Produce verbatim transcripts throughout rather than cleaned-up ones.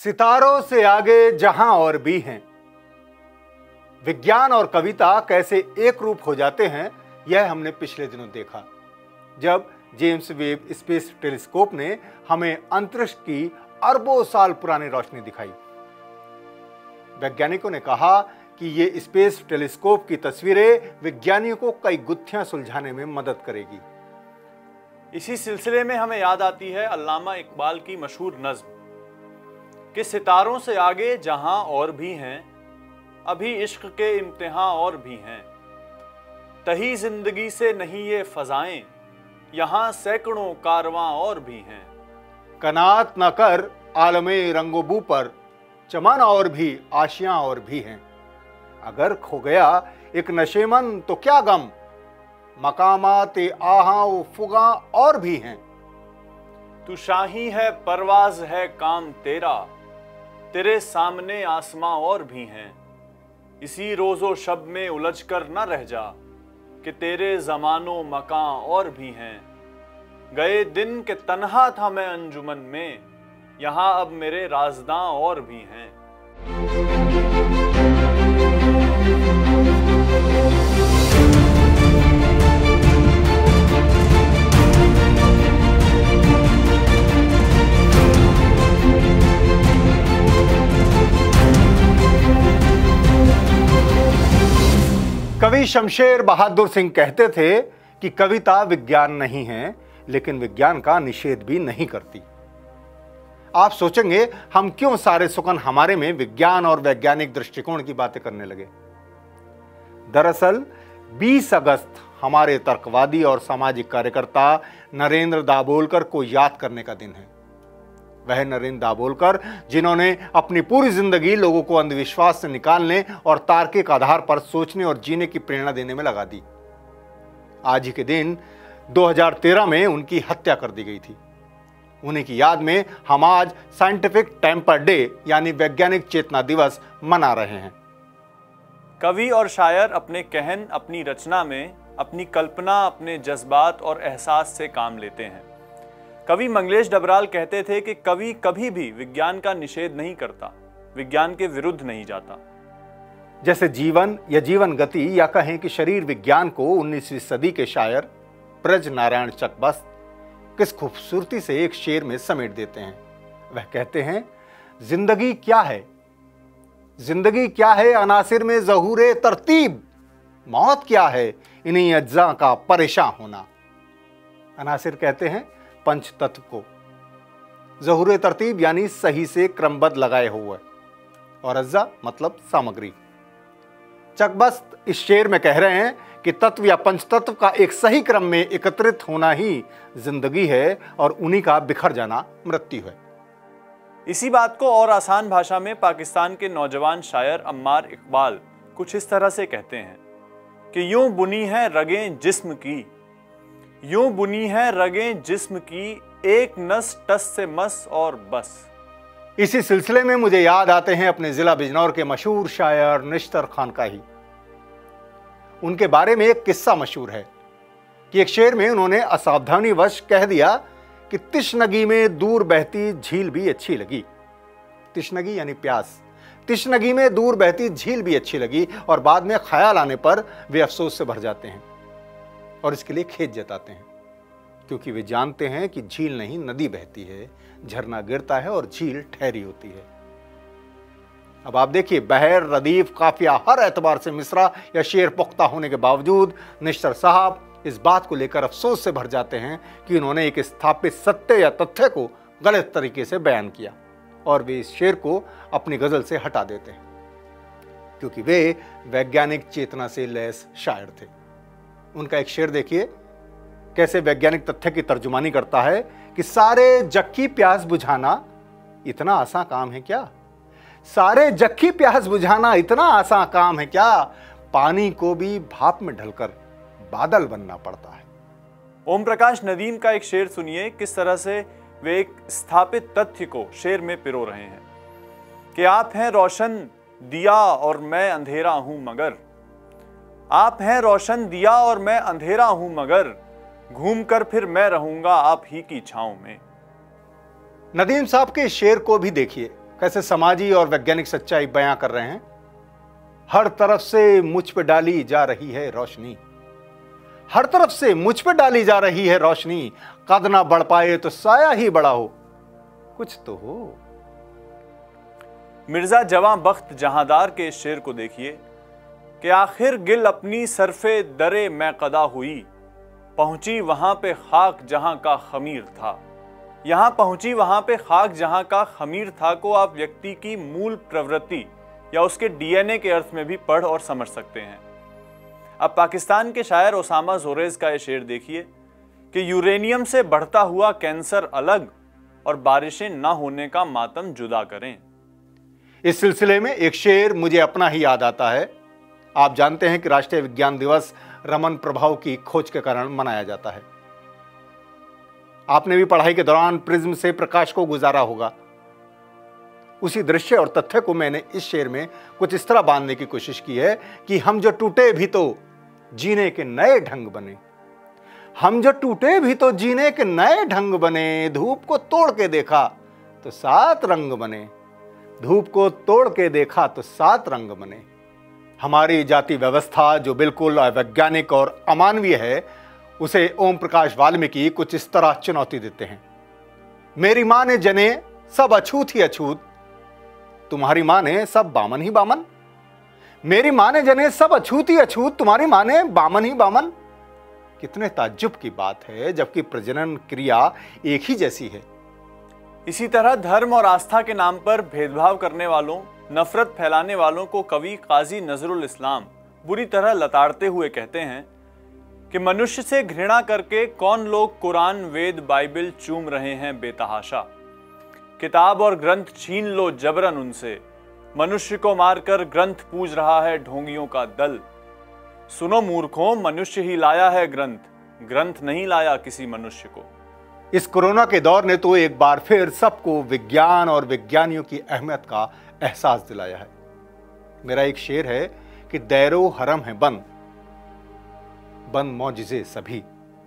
सितारों से आगे जहां और भी हैं। विज्ञान और कविता कैसे एक रूप हो जाते हैं, यह हमने पिछले दिनों देखा, जब जेम्स वेब स्पेस टेलीस्कोप ने हमें अंतरिक्ष की अरबों साल पुरानी रोशनी दिखाई। वैज्ञानिकों ने कहा कि ये स्पेस टेलीस्कोप की तस्वीरें विज्ञानियों को कई गुत्थियां सुलझाने में मदद करेगी। इसी सिलसिले में हमें याद आती है अल्लामा इकबाल की मशहूर नज्म कि सितारों से आगे जहां और भी हैं, अभी इश्क के इम्तिहान और भी हैं। तही जिंदगी से नहीं ये फजाएं, यहां सैकड़ों कारवां और भी हैं। कनात न कर आलमे रंगोबू पर, चमन और भी आशियां और भी हैं। अगर खो गया एक नशेमन तो क्या गम, मकामात आहा फुगा और भी हैं। तू शाही है परवाज है काम तेरा, तेरे सामने आसमां और भी हैं। इसी रोजो शब में उलझ कर न रह जा, कि तेरे जमानो मकां और भी हैं। गए दिन के तन्हा था मैं अंजुमन में, यहां अब मेरे राजदां और भी हैं। कवि शमशेर बहादुर सिंह कहते थे कि कविता विज्ञान नहीं है, लेकिन विज्ञान का निषेध भी नहीं करती। आप सोचेंगे हम क्यों सारे सुकन हमारे में विज्ञान और वैज्ञानिक दृष्टिकोण की बातें करने लगे। दरअसल बीस अगस्त हमारे तर्कवादी और सामाजिक कार्यकर्ता नरेंद्र दाभोलकर को याद करने का दिन है। वह नरेंद्र दाभोलकर जिन्होंने अपनी पूरी जिंदगी लोगों को अंधविश्वास से निकालने और तार्किक आधार पर सोचने और जीने की प्रेरणा देने में लगा दी। आज ही के दिन दो हज़ार तेरह में उनकी हत्या कर दी गई थी। उन्हीं की याद में हम आज साइंटिफिक टेम्पर डे यानी वैज्ञानिक चेतना दिवस मना रहे हैं। कवि और शायर अपने कहन, अपनी रचना में अपनी कल्पना, अपने जज्बात और एहसास से काम लेते हैं। कवि मंगलेश डबराल कहते थे कि कवि कभी भी विज्ञान का निषेध नहीं करता, विज्ञान के विरुद्ध नहीं जाता। जैसे जीवन या जीवन गति या कहें कि शरीर विज्ञान को उन्नीसवीं सदी के शायर ब्रज नारायण चकबस्त किस खूबसूरती से एक शेर में समेट देते हैं। वह कहते हैं, जिंदगी क्या है, जिंदगी क्या है अनासिर में ज़हूरे तरतीब, मौत क्या है इन्हीं अज्जा का परेशान होना। अनासिर कहते हैं पंच तत्व को, ज़हूरे तरतीब यानी सही से क्रमबद्ध लगाए हुए, और अज्जा मतलब सामग्री। चकबस्त इस शेर में कह रहे हैं कि तत्व या पंचतत्व का एक सही क्रम में एकत्रित होना ही जिंदगी है और उन्हीं का बिखर जाना मृत्यु है। इसी बात को और आसान भाषा में पाकिस्तान के नौजवान शायर अम्मार इकबाल कुछ इस तरह से कहते हैं कि यूं बुनी है रगें जिस्म की, यूं बुनी है रगें जिस्म की, एक नस टस से मस और बस। इसी सिलसिले में मुझे याद आते हैं अपने जिला बिजनौर के मशहूर शायर निश्तर खानकाही। उनके बारे में एक किस्सा मशहूर है कि एक शेर में उन्होंने असावधानीवश कह दिया कि तिश्नगी में दूर बहती झील भी अच्छी लगी। तिश्नगी यानी प्यास। तिश्नगी में दूर बहती झील भी अच्छी लगी, और बाद में ख्याल आने पर वे अफसोस से भर जाते हैं और इसके लिए खेद जताते हैं, क्योंकि वे जानते हैं कि झील नहीं नदी बहती है, झरना गिरता है और झील ठहरी होती है। अब आप देखिए, बहर, रदीफ, काफिया, हर एतबार से मिसरा या शेर पुख्ता होने के बावजूद निश्तर साहब इस बात को लेकर अफसोस से भर जाते हैं कि उन्होंने एक स्थापित सत्य या तथ्य को गलत तरीके से बयान किया, और वे इस शेर को अपनी गजल से हटा देते हैं, क्योंकि वे वैज्ञानिक चेतना से लैस शायर थे। उनका एक शेर देखिए कैसे वैज्ञानिक तथ्य की तर्जुमानी करता है कि सारे जग की प्यास बुझाना इतना आसान काम है क्या, सारे जग की प्यास बुझाना इतना आसान काम है क्या, पानी को भी भाप में ढलकर बादल बनना पड़ता है। ओम प्रकाश नदीम का एक शेर सुनिए, किस तरह से वे एक स्थापित तथ्य को शेर में पिरो रहे हैं कि आप हैं रोशन दिया और मैं अंधेरा हूं मगर, आप हैं रोशन दिया और मैं अंधेरा हूं मगर, घूमकर फिर मैं रहूंगा आप ही की छांव में। नदीम साहब के शेर को भी देखिए कैसे समाजी और वैज्ञानिक सच्चाई बयां कर रहे हैं। हर तरफ से मुझ पे डाली जा रही है रोशनी, हर तरफ से मुझ पे डाली जा रही है रोशनी। कद ना बढ़ पाए तो साया ही बड़ा हो, कुछ तो हो। मिर्जा जवां बख्त जहांदार के इस शेर को देखिए कि आखिर गिल अपनी सरफे दरे मैं कदा हुई, पहुंची वहां पे खाक जहां का खमीर था। यहां पहुंची वहां पे खाक जहां का खमीर था को आप व्यक्ति की मूल प्रवृत्ति या उसके डीएनए के अर्थ में भी पढ़ और समझ सकते हैं। अब पाकिस्तान के शायर ओसामा जोरेज का ये शेर देखिए कि यूरेनियम से बढ़ता हुआ कैंसर अलग और बारिशें ना होने का मातम जुदा करें। इस सिलसिले में एक शेर मुझे अपना ही याद आता है। आप जानते हैं कि राष्ट्रीय विज्ञान दिवस रमन प्रभाव की खोज के कारण मनाया जाता है। आपने भी पढ़ाई के दौरान प्रिज्म से प्रकाश को गुजारा होगा। उसी दृश्य और तथ्य को मैंने इस शेर में कुछ इस तरह बांधने की कोशिश की है कि हम जो टूटे भी तो जीने के नए ढंग बने, हम जो टूटे भी तो जीने के नए ढंग बने। धूप को तोड़ के देखा तो सात रंग बने, धूप को तोड़ के देखा तो सात रंग बने। हमारी जाति व्यवस्था जो बिल्कुल अवैज्ञानिक और अमानवीय है, उसे ओम प्रकाश वाल्मीकि कुछ इस तरह चुनौती देते हैं। मेरी मां ने जने सब अछूत ही अछूत, तुम्हारी मां ने सब बामन ही बामन। मेरी मां ने जने सब अछूत ही अछूत, तुम्हारी मां ने बामन ही बामन। कितने ताज्जुब की बात है, जबकि प्रजनन क्रिया एक ही जैसी है। इसी तरह धर्म और आस्था के नाम पर भेदभाव करने वालों, नफरत फैलाने वालों को कवि काजी नजरुल इस्लाम बुरी तरह लताड़ते हुए कहते हैं कि मनुष्य से घृणा करके कौन लोग कुरान, वेद, बाइबल चूम रहे हैं बेतहाशा। किताब और ग्रंथ छीन लो जबरन उनसे, मनुष्य को मारकर ग्रंथ पूज रहा है ढोंगियों का दल। सुनो मूर्खों, मनुष्य ही लाया है ग्रंथ, ग्रंथ नहीं लाया किसी मनुष्य को। इस कोरोना के दौर ने तो एक बार फिर सबको विज्ञान और विज्ञानियों की अहमियत का एहसास दिलाया है। मेरा एक शेर है कि दैरो हरम है बंद, बंद मौजिजे सभी।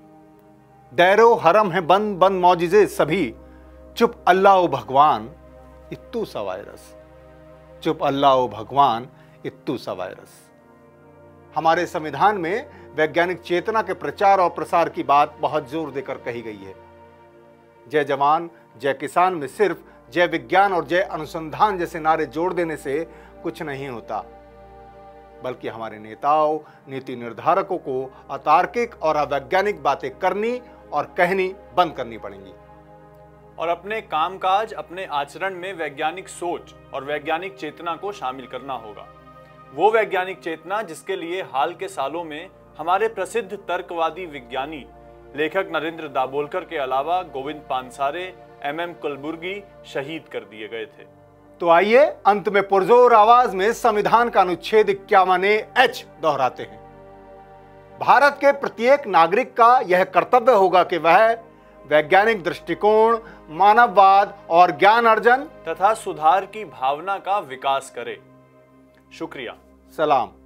दैरो हरम है बंद, बंद मौजिजे सभी। चुप अल्लाह ओ भगवान इत्तू सा वायरस, चुप अल्लाह ओ भगवान इत्तू सा वायरस। हमारे संविधान में वैज्ञानिक चेतना के प्रचार और प्रसार की बात बहुत जोर देकर कही गई है। जय जवान जय किसान में सिर्फ जय विज्ञान और जय अनुसंधान जैसे नारे जोड़ देने से कुछ नहीं होता, बल्कि हमारे नेताओं, नीति निर्धारकों को अतार्किक और अवैज्ञानिक बातें करनी और कहनी बंद करनी पड़ेंगी और अपने कामकाज, अपने आचरण में वैज्ञानिक सोच और वैज्ञानिक चेतना को शामिल करना होगा। वो वैज्ञानिक चेतना जिसके लिए हाल के सालों में हमारे प्रसिद्ध तर्कवादी विज्ञानी लेखक नरेंद्र दाभोलकर के अलावा गोविंद पानसारे, एम एम कलबुर्गी शहीद कर दिए गए थे। तो आइए अंत में पुरजोर आवाज में संविधान का अनुच्छेद इक्यावन एच दोहराते हैं। भारत के प्रत्येक नागरिक का यह कर्तव्य होगा कि वह वैज्ञानिक दृष्टिकोण, मानववाद और ज्ञान अर्जन तथा सुधार की भावना का विकास करे। शुक्रिया। सलाम।